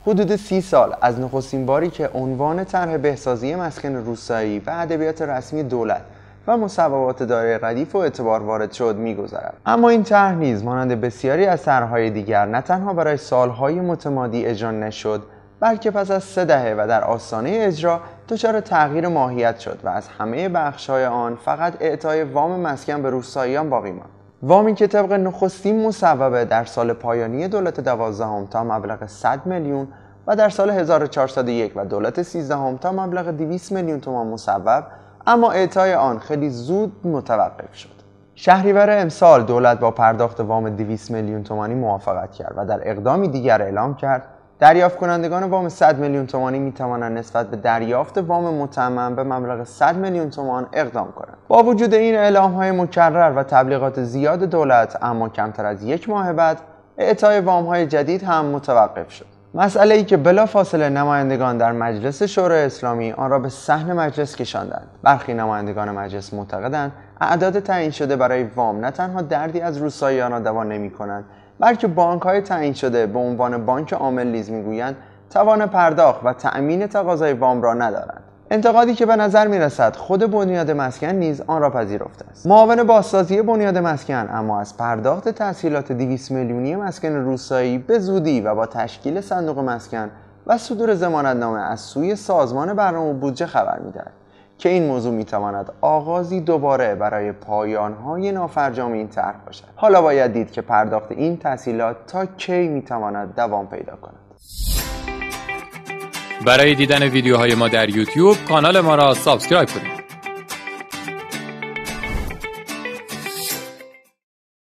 حدود 30 سال از نخستین باری که عنوان طرح بهسازی مسکن روستایی و ادبیات رسمی دولت و مصوبات دارای ردیف و اعتبار وارد شد می‌گذرد. اما این طرح نیز مانند بسیاری از طرح‌های دیگر نه تنها برای سال‌های متمادی اجرا نشد، بلکه پس از 3 دهه و در آستانه اجرا دچار تغییر ماهیت شد و از همه بخش‌های آن فقط اعطای وام مسکن به روستاییان باقی ماند. وامی که طبق نخستین مصوبه در سال پایانی دولت 12 تا مبلغ 100 میلیون و در سال 1401 و دولت 13 تا مبلغ 200 میلیون تومان مصوب، اما اعطای آن خیلی زود متوقف شد. شهریور امسال دولت با پرداخت وام 200 میلیون تومانی موافقت کرد و در اقدامی دیگر اعلام کرد دریافت کنندگان وام 100 میلیون تومانی می توانند نسبت به دریافت وام متمم به مبلغ 100 میلیون تومان اقدام کنند. با وجود این اعلام‌های مکرر و تبلیغات زیاد دولت، اما کمتر از 1 ماه بعد اعطای وام‌های جدید هم متوقف شد. مسئله‌ای که بلافاصله نمایندگان در مجلس شورای اسلامی آن را به صحن مجلس کشاندند. برخی نمایندگان مجلس معتقدند اعداد تعیین شده برای وام نه تنها دردی از روستاییان را دوا نمی‌کنند، بلکه بانک‌های تعیین شده به عنوان بانک عامل نیز می‌گویند توان پرداخت و تأمین تقاضای وام را ندارند. انتقادی که به نظر می‌رسد خود بنیاد مسکن نیز آن را پذیرفته است. معاون بازسازی بنیاد مسکن اما از پرداخت تسهیلات 200 میلیونی مسکن روستایی به زودی و با تشکیل صندوق مسکن و صدور ضمانتنامه از سوی سازمان برنامه و بودجه خبر می‌دهد که این موضوع می‌تواند آغازی دوباره برای پایان‌های نافرجام این طرح باشد. حالا باید دید که پرداخت این تسهیلات تا کی می‌تواند دوام پیدا کند. برای دیدن ویدیوهای ما در یوتیوب کانال ما را سابسکرایب کنید.